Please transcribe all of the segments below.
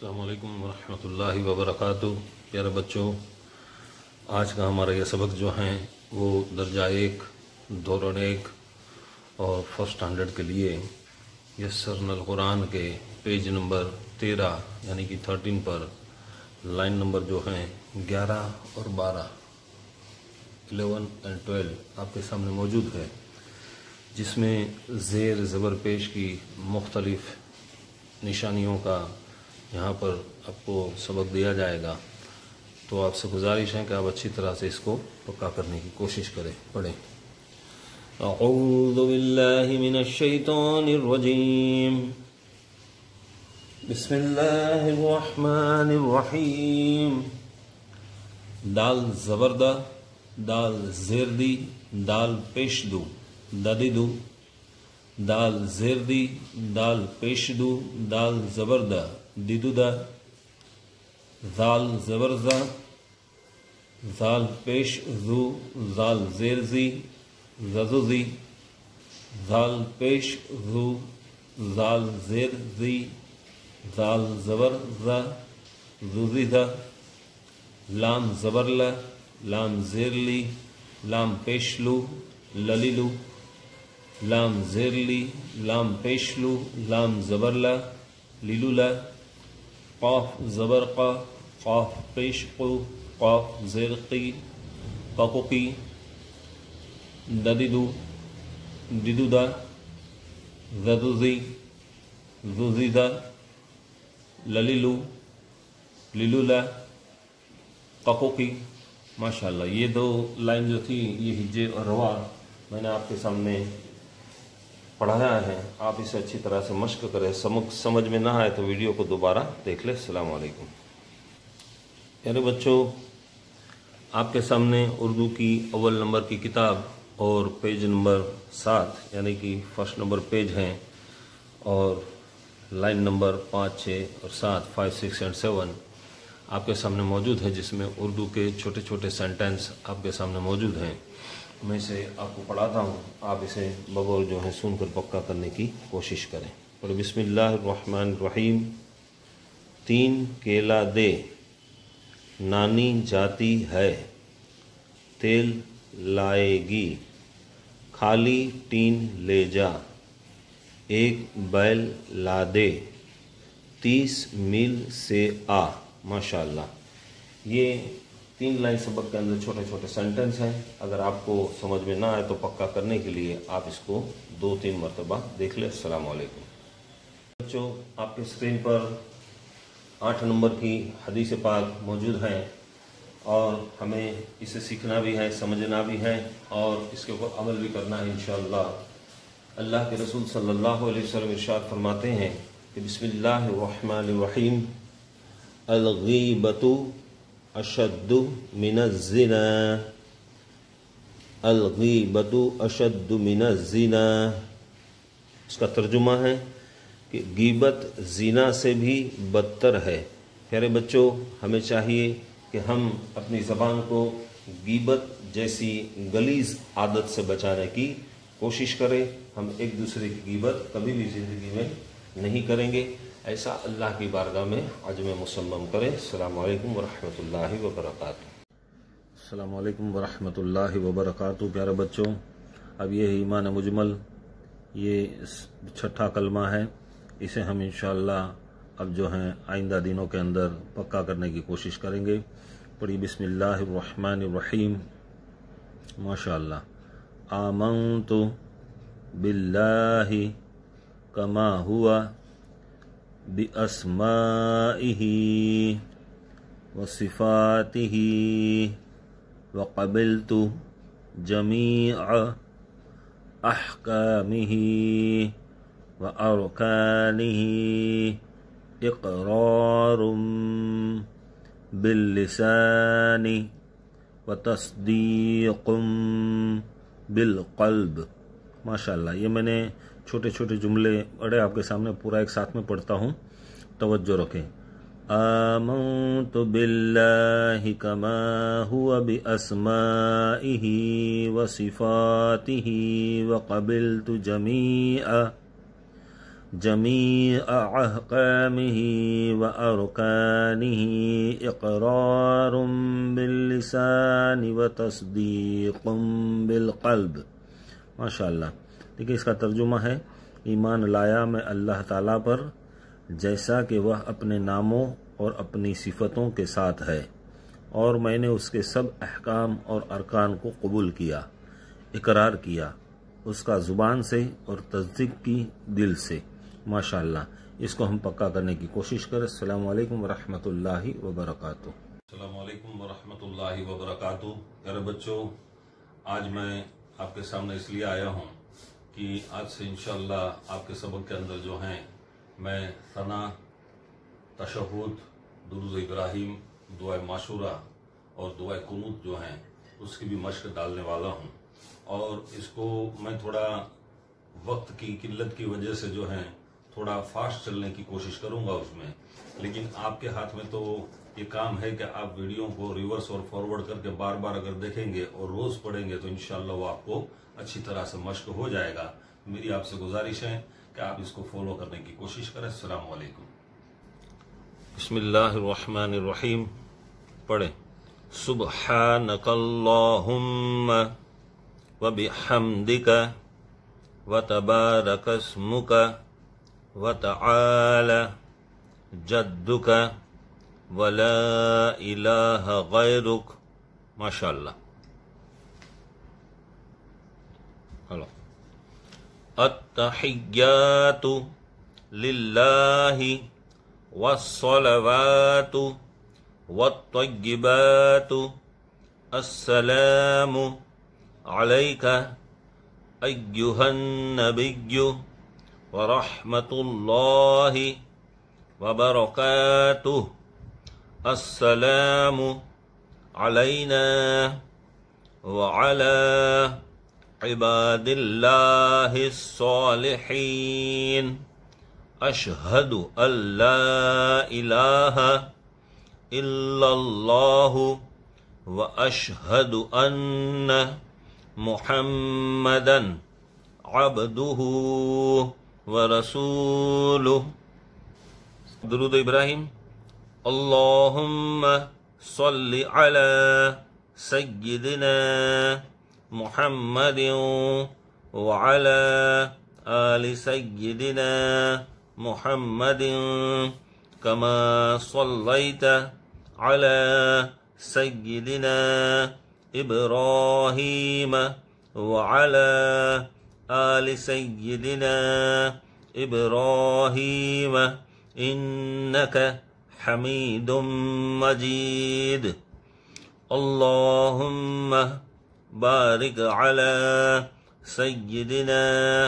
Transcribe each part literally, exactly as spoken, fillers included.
السلام علیکم ورحمۃ اللہ وبرکاتہ۔ پیارے بچوں، آج کا ہمارا یہ سبق جو ہیں وہ درجہ ایک، دوران ایک اور فرسٹ اسٹینڈرڈ کے لیے یسرنا القرآن کے پیج نمبر تیرہ یعنی کہ تھرٹین پر لائن نمبر جو ہیں گیارہ اور بارہ، الیون اینڈ ٹویلو آپ کے سامنے موجود ہے، جس میں زیر زبر پیش کی مختلف نشانیوں کا یہاں پر آپ کو سبق دیا جائے گا۔ تو آپ سے گزارش ہے کہ آپ اچھی طرح سے اس کو پکا کرنے کی کوشش کریں، پڑھیں۔ اعوذ باللہ من الشیطان الرجیم، بسم اللہ الرحمن الرحیم۔ دال زبردہ، دال زیردی، دال پیشدو، ددیدو، دال زیردی، دال پیشدو، دال زبردہ، دیدودا، زال زبرزہ، زال پیش زو، زال زیرزی، ززوزی، زال پیش زو، زال زیرزی، زال زبرزہ، زوزیدہ، لام زبرلہ، لام زیرلی، لام پیشلو، للیلو، لام زیرلی، لام پیشلو، لام زبرلہ، لیلولا، قاف زبرقہ، قاف پیشقو، قاف زیرقی، قققی، ددیدو، دیدودا، زدوزی، زوزیدہ، للیلو، لیلولا، قققی۔ ماشاءاللہ یہ دو لائن جو تھی یہ ہجے اور روا میں نے آپ کے سامنے پڑھایا ہے، آپ اسے اچھی طرح سے مشق کریں، سمجھ میں نہ آئے تو ویڈیو کو دوبارہ دیکھ لیں۔ السلام علیکم۔ پیارے بچوں، آپ کے سامنے اردو کی اول نمبر کی کتاب اور پیج نمبر سات یعنی کہ فرسٹ نمبر پیج ہیں، اور لائن نمبر پانچ، چھ اور سات، فائیو، سکس اینڈ سیون آپ کے سامنے موجود ہے، جس میں اردو کے چھوٹے چھوٹے سینٹنس آپ کے سامنے موجود ہیں۔ میں اسے آپ کو پڑھاتا ہوں، آپ اسے بغور جو ہے سن کر پکا کرنے کی کوشش کریں۔ اور بسم اللہ الرحمن الرحیم۔ تین کیلا دے، نانی جاتی ہے، تیل لائے گی، خالی ٹین لے جا، ایک بیل لا دے، تیس میل سے آ۔ ماشاءاللہ یہ تین لائن سبق کے اندر چھوٹے چھوٹے سینٹنس ہیں، اگر آپ کو سمجھ میں نہ آئے تو پکا کرنے کے لیے آپ اس کو دو تین مرتبہ دیکھ لیں۔ السلام علیکم۔ بچوں، آپ کے اسکرین پر آٹھ نمبر کی حدیث پاک موجود ہیں، اور ہمیں اسے سیکھنا بھی ہے، سمجھنا بھی ہے، اور اس کے اوپر عمل بھی کرنا ہے انشاءاللہ۔ اللہ کے رسول صلی اللہ علیہ وسلم ارشاد فرماتے ہیں کہ بسم اللہ الرحمن الرحیم، الغیبۃ اشد من الزنا، الغیبۃ اشد من الزنا۔ اس کا ترجمہ ہے کہ غیبت زنا سے بھی بدتر ہے۔ پیارے بچوں، ہمیں چاہیے کہ ہم اپنی زبان کو غیبت جیسی غلیظ عادت سے بچانے کی کوشش کریں۔ ہم ایک دوسرے کی غیبت کبھی بھی زندگی میں نہیں کریں گے، ایسا اللہ کی بارگاہ میں عزم مصمم کریں۔ السلام علیکم ورحمۃ اللہ وبرکاتہ۔ السلام علیکم ورحمۃ اللہ وبرکاتہ۔ پیارے بچوں، اب یہ ایمان مجمل، یہ چھٹا کلمہ ہے، اسے ہم انشاءاللہ اب جو ہیں آئندہ دنوں کے اندر پکا کرنے کی کوشش کریں گے۔ پڑھی بسم اللہ الرحمن الرحیم۔ ماشاءاللہ۔ آمنت باللہ کما ہوا بِأَسْمَائِهِ وَصِفَاتِهِ وَقَبِلْتُ جَمِيعَ أَحْكَامِهِ وَأَرْكَانِهِ إِقْرَارٌ بِاللِّسَانِ وَتَصْدِيقٌ بِالْقَلْبِ۔ ماشاءاللہ یہ میں نے چھوٹے چھوٹے جملے بڑے آپ کے سامنے پورا ایک ساتھ میں پڑھتا ہوں، توجہ رکھیں۔ آمنت باللہ کما ہوا باسمائہ وصفاتہ وقبلت جمیع جميع أحكامه وأركانه إقرار باللسان وتصديق بالقلب. ماشاء اللہ. دیکھیے اس کا ترجمہ ہے، ایمان لایا میں اللہ تعالیٰ پر جیسا کہ وہ اپنے ناموں اور اپنی صفتوں کے ساتھ ہے، اور میں نے اس کے سب احکام اور ارکان کو قبول کیا، اقرار کیا اس کا زبان سے اور تصدیق کی دل سے. ماشاءاللہ، اس کو ہم پکا کرنے کی کوشش کریں. السلام علیکم ورحمۃ اللہ وبرکاتہ. السلام علیکم ورحمۃ اللہ وبرکاتہ. پیارے بچوں، آج میں آپ کے سامنے اس لیے آیا ہوں کہ آج سے انشاءاللہ آپ کے سبق کے اندر جو ہیں میں ثنا، تشہد، درود ابراہیم، دعائے معشورہ اور دعائے قنوت جو ہیں اس کی بھی مشق ڈالنے والا ہوں. اور اس کو میں تھوڑا وقت کی قلت کی وجہ سے جو ہے تھوڑا فاسٹ چلنے کی کوشش کروں گا اس میں، لیکن آپ کے ہاتھ میں تو یہ کام ہے کہ آپ ویڈیو کو ریورس اور فارورڈ کر کے بار بار اگر دیکھیں گے اور روز پڑھیں گے تو انشاءاللہ وہ آپ کو اچھی طرح سے مشق ہو جائے گا. میری آپ سے گزارش ہے کہ آپ اس کو فالو کرنے کی کوشش کریں. السلام علیکم. بسم اللہ الرحمن الرحیم. پڑھیں. سبحانک اللہم وبحمدک وتبارک اسمک وتعالی جدک ولا الہ غیرک. ماشاءاللہ. ہلو. التحیات للہ والصلوات والطیبات السلام علیک ایہا النبی ورحمۃ اللہ وبرکاتہ. السلام علینا وعلی عباد اللہ الصالحین. اشہد ان لا الہ الا اللہ واشہد ان محمدا عبدہ ورسولہ. درود ابراہیم. اللہم صل علی سیدنا محمد وعلی آل سیدنا محمد کما صلیت علی سیدنا ابراہیم وعلی آل سیدنا ابراہیم انک حمید مجید. اللہم بارک علی سیدنا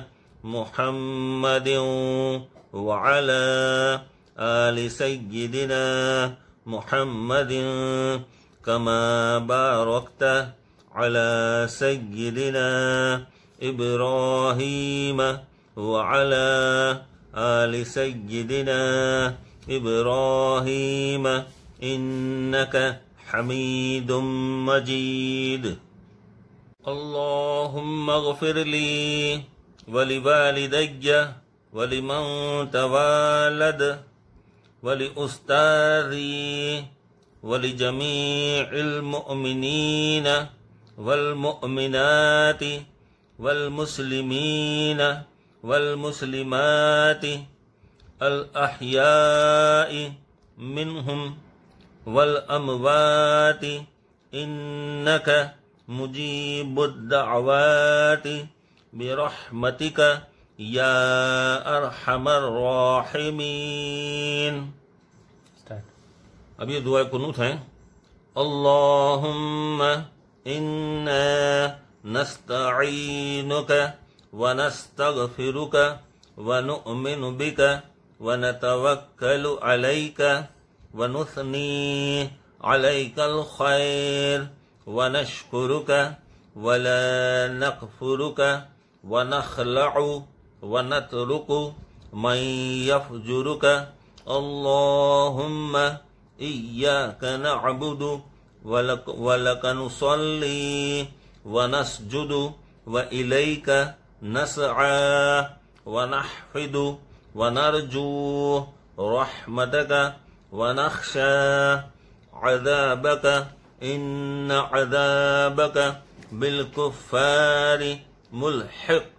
محمد وعلی آل سیدنا محمد کما بارکت علی سیدنا ابراہیم وعلی آل سیدنا ابراہیم انک حمید مجید. اللہم اغفر لی ولوالدی ولمن توالد ولأستاذی ولجمیع المؤمنین والمؤمنات والمسلمین والمسلمات الاحیاء منہم والاموات انک مجیب الدعوات برحمتک یا ارحم الراحمین. اب یہ دعائے قنوت ہیں. اللہم انا نستعینک ونستغفرک ونؤمن بک ونتوکل علیک ونثنی علیک الخیر ونشکرک ولا نکفرک ونخلع ونترک من یفجرک. اللہم ایاک نعبد ولک نصلی ونسجد وإلیک نسعى ونحفد वनरजू रहमतक वनख्शा अज़ाबक इन्न अज़ाबक बिलकुफ़ारि मुल्हिक़।